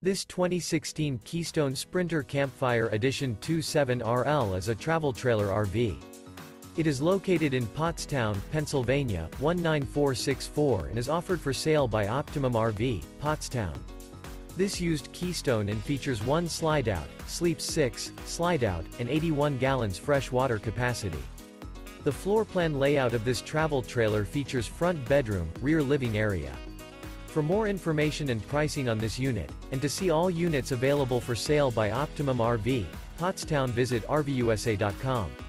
This 2016 Keystone Sprinter Campfire Edition 27RL is a travel trailer RV. It is located in Pottstown, Pennsylvania, 19464 and is offered for sale by Optimum RV, Pottstown. This used Keystone and features 1 Slideout, sleeps 6, Slideout, and 81 gallons fresh water capacity. The floor plan layout of this travel trailer features front bedroom, rear living area. For more information and pricing on this unit, and to see all units available for sale by Optimum RV, Pottstown, visit RVUSA.com.